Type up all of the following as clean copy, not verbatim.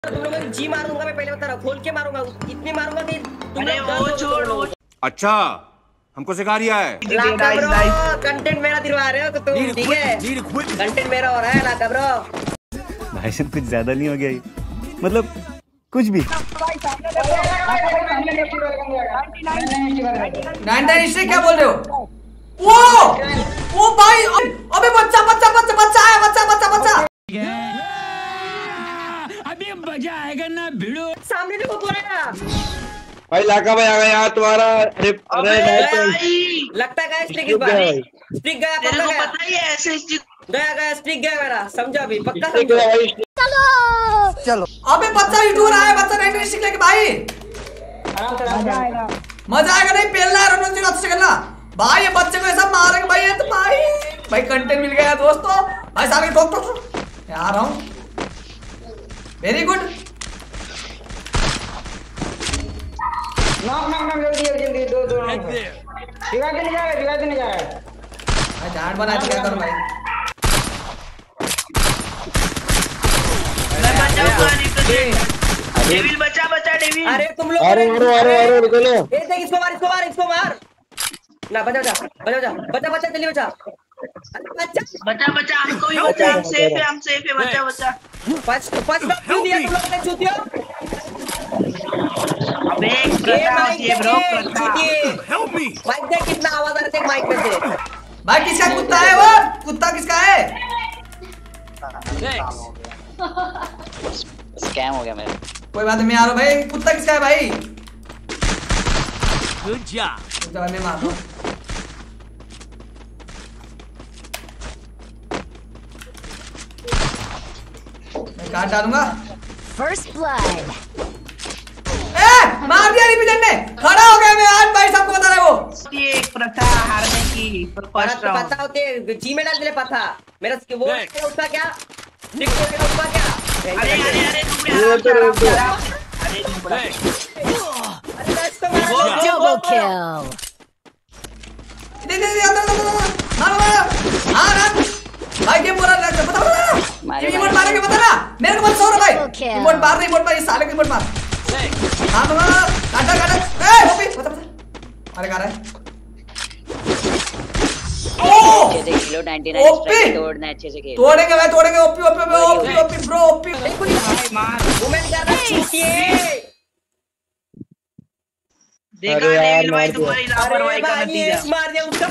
तुम लोगों को जी मारूंगा मैं, पहले बता रहा हूँ, खोल के मारूंगा, इतनी मारूंगा कि तुम अरे वो छोड़। अच्छा हमको सिखा रिया है। कंटेंट मेरा दिलवा रहे हो तो तुम, ठीक है? कंटेंट मेरा हो रहा है लाका ब्रो। भाई साहब कुछ ज्यादा नहीं हो गया ये? मतलब कुछ भी। 99 क्या बोल रहे हो? वो भाई, अबे बच्चा है, बच्चा। अभी मजा आएगा ना भिड़ो। सामने देखो पूरा भाई लाका भाई आ गया यार तुम्हारा। अरे लगता है स्टिक इस बार स्टिक गया, पक्का गया। पता ही है ऐसे गया स्टिक गया मेरा, समझो अभी पक्का समझो। चलो अबे बच्चा हिट हो रहा है, बच्चा 99 स्टिक लेके भाई मजा आएगा। नहीं पेलना है रणवीर सिंह, अच्छे करना भाई। ये बच्चे को ऐसा मारेंगे भाई, ये तो भाई कंटेंट मिल गया दोस्तों। भाई सामने ठोक आ रहा हूँ, वेरी गुड। जल्दी दो जुगा के नहीं जाएगा। भाई जाट बना दिया कर भाई। डेविल बचा डेविल। अरे तुम लोग अरे रुको लो। देख इसको मार ना। बचा जल्दी बचा। बचा हमको भी बचा। हम सेफ है बचा। फर्स्ट क्यों दिया तुम लोगों ने चूतिया? अबे माइक देख कितना आवाज आ रहा है माइक में से। भाई किसका कुत्ता है वो? कुत्ता किसका है? स्कैम हो गया मेरा। कोई बात नहीं, मैं आ रहा हूँ भाई। कुत्ता किसका है भाई? Good job. मैं मार दूँ। मैं काट डालूंगा। First blood. मार दिया रिपीटर ने, खड़ा हो गया मैं आज भाई, सबको बता रहा है वो। ये एक प्रथा हारने की पता होते जी में डाल दिले पता मेरा वो उसका क्या उसका क्या। अरे डबल किल। भाई गेम पूरा बता रिमोट मारेंगे, बता ना मेरे को मत सो रहा भाई। रिमोट मार इस साले की रिमोट मार। हां काटा ओपी बता अरे कहां है? अच्छे से खेलो 99 स्ट्राइक तोड़ना अच्छे से खेलो। तोड़ेंगे भाई ओपी ब्रो ओपी। मार वुमेन ज्यादा छूटिए। देखा डेविल भाई तुम्हारी लापरवाही का नतीजा। मार दिया उसका।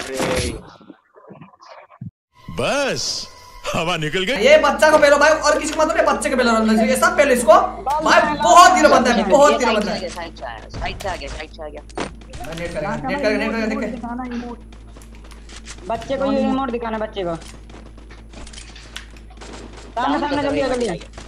बस हवा निकल गई। ये बच्चा को पेलो भाई, और किसी को मत पेलो, बच्चे को पेलो। ये सब पेलो इसको भाई। बहुत दिनों बंदा है, बहुत दिनों बंदा है। साइड से आ गया। नेट करेगा देख। बच्चे को ये रिमोट दिखाना, बच्चे को सामने जल्दी इधर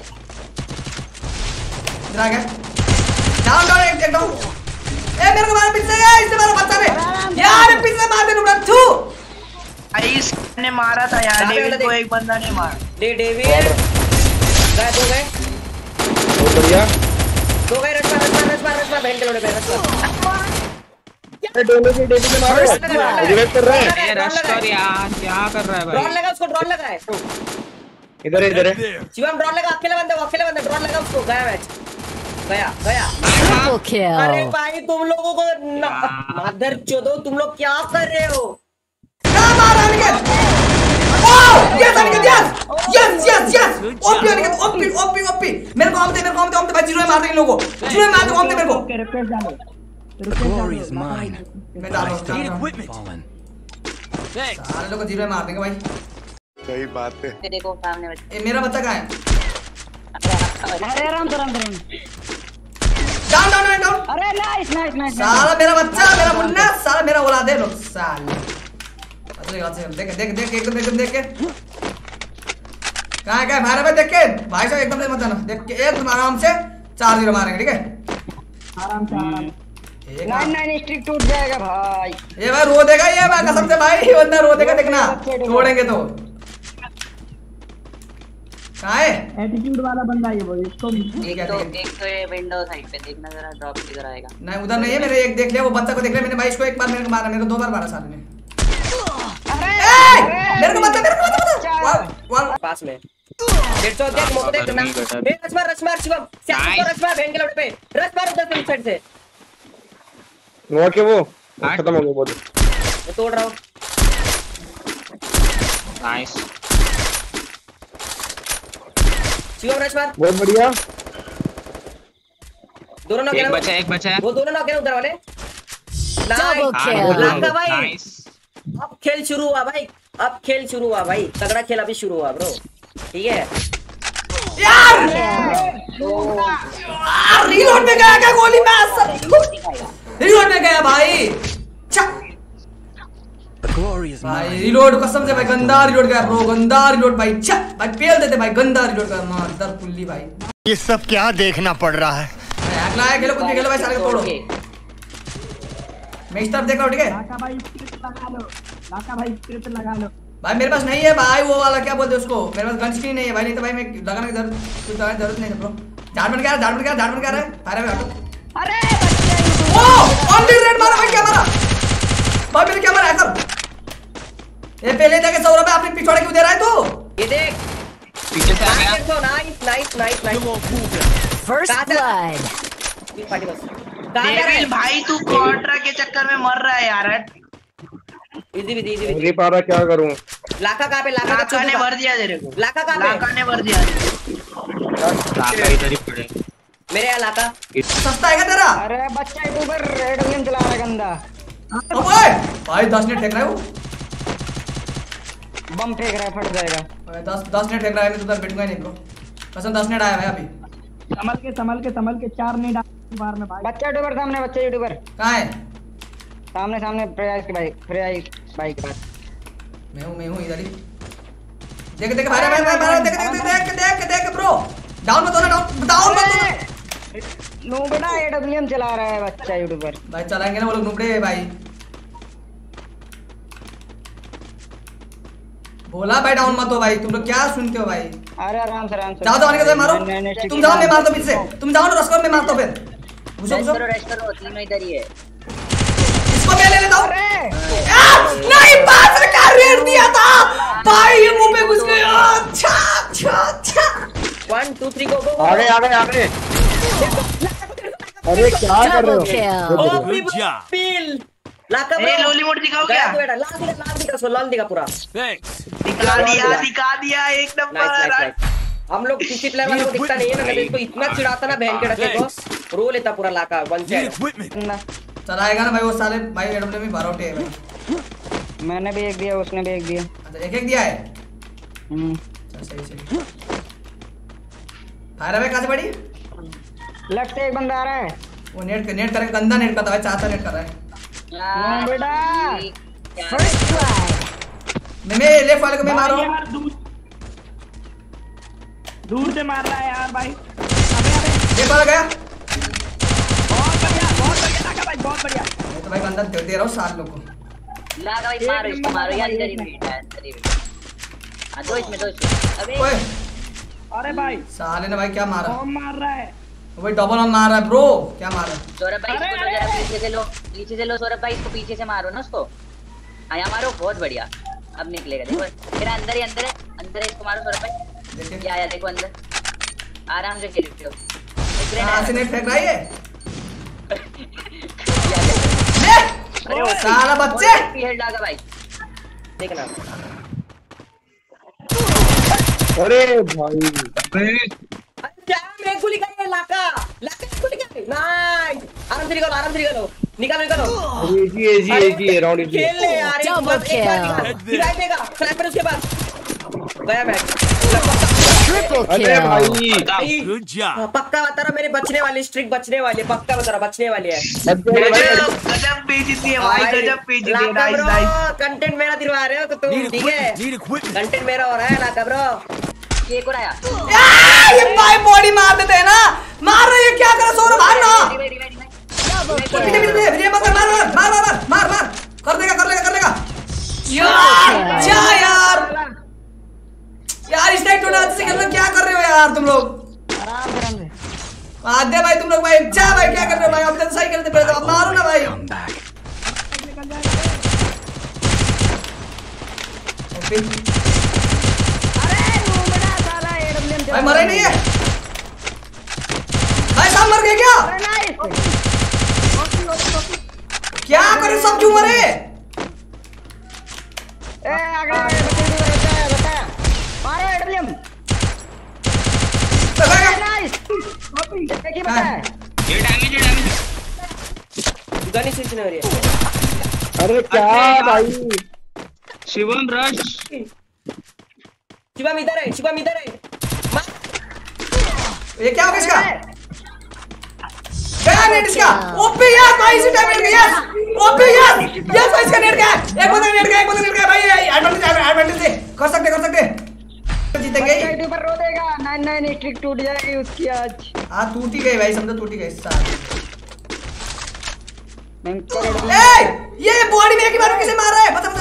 आ गया। डाउन एक डाउन। मेरे को मार पीछे, इसने मारा बच्चा ने यार, पीछे मार दे नुबड़ा थू। ने मारा था यार डेविल को, एक बंदा ने मारा। डेविल गए दो बढ़िया रश मार बहन के लोड़े पे रश मार। रिवेट कर रहा है। रश कर यार, क्या कर रहा है भाई? ड्रोन लगा है इधर है शिवम। ड्रोन लगा, अकेले बंदे ड्रोन लगा उसको। गया मैच गया। Triple kill. अरे भाई तुम लोगों को मादर चोदो, तुम लोग क्या कर रहे हो? ओपी मेरे को हम दे भाई। जीरो मार देंगे लोगों को, जीरो मार दो हम दे मेरे को। मैं डाल रहा हूं। सारे लोग जीरो मार देंगे भाई। सही बात है। देखो सामने बच्चा। ये मेरा बच्चा कहां है? अरे राम। डाउन। अरे नाइस। साला मेरा बच्चा, मेरा मुन्ना, साला मेरा औलाद है लोग साले। देख एकदम देख के कहां है मारे भाई। देख के भाई साहब एकदम से मत जाना। देख के एकदम आराम से 4-0 मारेंगे, ठीक है? आराम से 99 स्ट्रिक टूट जाएगा भाई। ये भाई रो देगा, ये भाई कसम से भाई बंदा रो देगा, देखना तोड़ेंगे तो। कहां है एटीट्यूड वाला बंदा ये वो इसको? एक तो ये विंडो साइड पे देखना जरा, ड्रॉप किधर आएगा। नहीं उधर नहीं है मेरे। एक देख लिया वो बच्चा को, देख लिया मैंने भाई। इसको एक बार मेरे को मारा, मेरे को 2 बार मारा साले ने। मेरे को बता पास में 150 देख मोको देख ना बे रश मार शिवम श्याम को रश मार बहन के लौटे पे रश मार उधर से साइड से वो के वो खत्म हो गया बोल मैं तोड़ रहा हूं नाइस शिवम रश मार बहुत बढ़िया दोनों नॉक एक बचा है वो दोनों नॉक है उधर वाले लाका भाई अब खेल शुरू हुआ भाई अब खेल शुरू हुआ भाई तगड़ा खेल अभी शुरू हुआ ब्रो ठीक है यार रीलोड में गया क्या गोली में रीलोड में गया भाई भाई रीलोड कसम से भाई गंदा रीलोड गया ब्रो गंदा रीलोड भाई भाई पेल देते भाई गंदा रीलोड का मार दर पुल्ली भाई ये सब क्या देखना पड़ रहा है अगला है खेलो कुछ भी खेलो भाई सारे को तोड़ो मैं इस तरफ देख रहा हूं ठीक है लाका भाई स्क्रिप्ट लगा लो भाई मेरे पास नहीं है भाई वो वाला क्या बोलते हैं उसको मेरे पास गन स्क्रीन नहीं है भाई नहीं तो भाई मैं लगाने की जरूरत नहीं है ब्रो झाड़मन क्या रहा है अरे अरे ओ ऑन द रेड मारा भाई क्या मारा भाई मैंने क्या मारा हैकर ये पहले देखे सौरभ भाई आपने पिछवाड़े क्यों दे रहा है तू ये देख पीछे से आ गया नाइस First blood. पार्टी बस डेविल भाई तू कॉन्ट्रा के चक्कर में मर रहा है यार इजी नहीं पा रहा क्या करूं लाका कहां पे लाका ने भर दिया तेरे को लाका कहां पे लाका ने भर दिया लाका इधर ही पड़े मेरे यहाँ लाका सस्ता है क्या तेरा अरे बच्चा यूट्यूबर रेड गेम चला रहा है गंदा ओए भाई 10 मिनट फेंक रहा है वो बम फेंक रहा है फट जाएगा भाई 10 मिनट फेंक रहा है मैं तो उधर बैठूंगा नहीं ब्रो कसम 10 मिनट आया भाई अभी संभल के 4 नहीं बार में भाई बच्चा यूट्यूबर सामने बच्चा यूट्यूबर कहां है सामने प्रयास की बाइक के पास मैं हूं इधर ही देख भाई देख ब्रो डाउन मत होना डाउन मत होना नूबड़ा एडब्ल्यूएम चला रहा है बच्चा यूट्यूबर भाई चलाएंगे ना वो लोग नूबड़े भाई बोला भाई डाउन मत हो भाई तुम लोग क्या सुनते हो भाई अरे आराम से जाओ तो आने के मारो तुम जाओ मैं मार दो पीछे से तुम जाओ ना रस्कर में मारता हूं फिर घुसो रेस्ट करो तीनों इधर ही है इसको मैं ले लेता हूं नहीं बात का रेड दिया था भाई ये मुंह पे घुस गया अच्छा 1 2 3 गो आगे अरे क्या कर रहे हो ओ पील लाका ए लोली मोड दिखाओ क्या बेटा लाल दिखा पूरा दिखा दिया एक नंबर हम लोग किसी प्लेयर वाले को दिखता नहीं है ना इसको इतना चिढ़ाता ना बहन के डके को रो लेता पूरा लाका वन साइड चलाएगा ना भाई वो साले भाई एडब्ल्यू में भरोटे है भाई मैंने भी एक दिया उसने भी एक दिया अच्छा एक दिया है सही फायर है कहां से पड़ी लेफ्ट से एक बंदा आ रहा है वो नेट कर गंदा नेट करता है चाहता नेट कर रहा है बेटा फर्स्ट ट्राई मैं लेफ्ट वाले को मैं मारो यार दूर से मार रहा है यार भाई अबे ये वाला गया बहुत बढ़िया मैं तो भाई गंदा दे रहा हूं 7 लोग को लागा भाई मारो इसको मारो यार इधर ही बैठा है इधर ही बैठा दो इसमें अबे ओए अरे भाई साले ने भाई क्या मारा बम मार रहा है भाई डबल ऑन मार रहा है ब्रो क्या मार रहा है सौरभ भाई इसको जरा पीछे से लो सौरभ भाई इसको पीछे से मारो ना उसको आया मारो बहुत बढ़िया अब निकलेगा देखो मेरा अंदर है इसको मारो सौरभ भाई देखिए आया देखो अंदर आराम से खेल लो कहां से नेट फेंक रहा है ये साला बच्चे हेड लगा भाई देखना अरे भाई क्या मैं गोली कर लाका गोली कर नाइस आराम से निकालो निकालो एजी राउंड खेल ले यार एक बार गिरा देगा स्नाइपर उसके पास गया मैच अरे भाई गुड जॉब पक्का बता रहा मेरे बचने वाली स्ट्रिक बचने वाली पक्का बता रहा बचने वाली है गजब बेइज्जती है भाई गजब बेइज्जती है नाइस कंटेंट मेरा दिलवा रहे हो तुम ठीक है कंटेंट मेरा हो रहा है लाका ब्रो ये कौन आया ये भाई बॉडी मार देते हैं ना मार रहे हैं क्या कर सौरभ मार ना पीछे मार कर देगा यार इस टाइम टूर्नामेंट से खेलना क्या कर रहे हो यार तुम लोग आराम से आधे भाई तुम लोग भाई जा भाई क्या कर रहे हो भाई अब तो सही करते पहले तो मारो ना भाई भाई मरा ही नहीं है भाई, सब मर गए क्या? क्या करे सब क्यों मरे? अरे क्या भाई, शिवम रश, शिवम इधर है, शिवम इधर है। ये क्या हो गया इसका? गया नेट इसका। ओपी यार भाई, इसी टाइम नेट गया। ओपी यार, यस भाई इसका नेट गया। एक बंदा नेट गया, एक बंदा नेट गया भाई। एडवांटेज दे, कर सकते जीतेंगे। यूट्यूबर रो देगा, 99 स्ट्रिक टूट जाएगी उसकी आज। हां टूट ही गई भाई, समझो टूट ही गई साथ। ए ये बॉडी में एक ही बार किसे मार रहा है? बता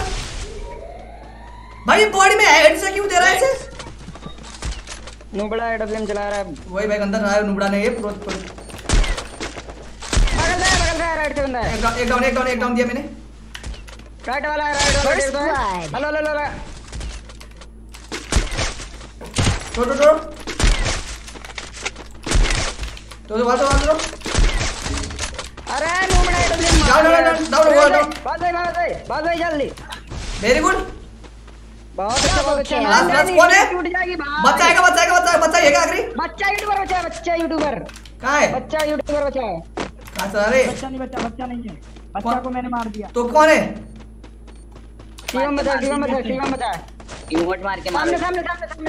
भाई, बॉडी में हेड से क्यों दे रहा है इसे? नुबड़ा एडब्ल्यूएम चला रहा है। वही भाई अंदर रहा है नुबड़ा ने। ये पूरा बगल से राइट से बंदा है। एक डाउन दिया मैंने। राइट वाला है, राइट वाला है। हेलो तो अरे नुबड़ा एडब्ल्यूएम डाउन जल्दी। वेरी गुड, बहुत अच्छा, बहुत अच्छा। कौन है? टूट जाएगी भाई। बच्चा है क्या आखिरी? बच्चा यूट्यूबर बचा है, बच्चा यूट्यूबर। कहाँ है? बच्चा यूट्यूबर बचा है। कहाँ से? अरे बच्चा नहीं है, बच्चा को मैंने मार दिया। तो कौन है? शिवम बचा। इमोट मार के मारो। सामने।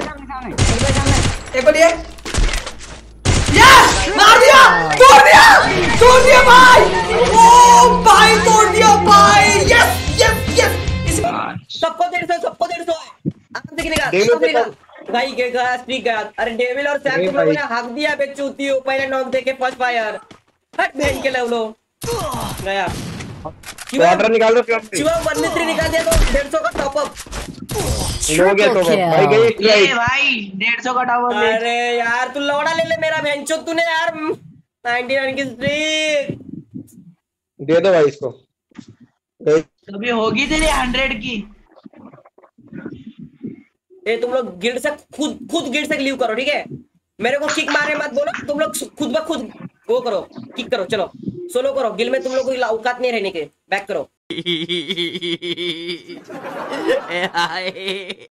एक बोलिए। यस, मार दिया, तोड़ दिया भाई। ओ भाई, तोड़ दिया भाई। यस। सबको 150 आराम से गिरेगा भाई। स्पीक गया। अरे डेविल और सैम तुम लोगों ने हक दिया बेचूती हो। पहले नॉक देके फर्स्ट फायर हट भेज के लो गया। वाटर निकाल दो। शिवम 1v3 निकाल दिया तो 150 का टॉप अप हो गया। तो भाई गई ये भाई 150 का टावर। अरे यार तू लौड़ा ले मेरा भेंचो तूने यार। 99 की स्ट्रीक दे दो भाई इसको। अभी होगी तेरी 100 की। ए तुम लोग गिल्ड से खुद गिल्ड से लीव करो, ठीक है? मेरे को किक मारे मत बोलो। तुम लोग खुद ब खुद वो करो, किक करो। चलो सोलो करो। गिल्ड में तुम लोग को औकात नहीं रहने के। बैक करो।